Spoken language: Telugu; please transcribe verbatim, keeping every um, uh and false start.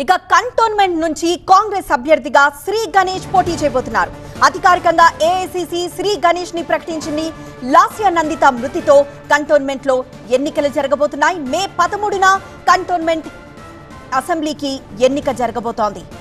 ఇక కంటోన్మెంట్ నుంచి కాంగ్రెస్ అభ్యర్థిగా శ్రీ గణేష్ పోటీ చేయబోతున్నారు. అధికారికంగా ఏఐసిసి శ్రీ గణేష్ ని ప్రకటించింది. లాస్య నందిత మృతితో కంటోన్మెంట్ లో ఎన్నికలు జరగబోతున్నాయి. మే పదమూడున కంటోన్మెంట్ అసెంబ్లీకి ఎన్నిక జరగబోతోంది.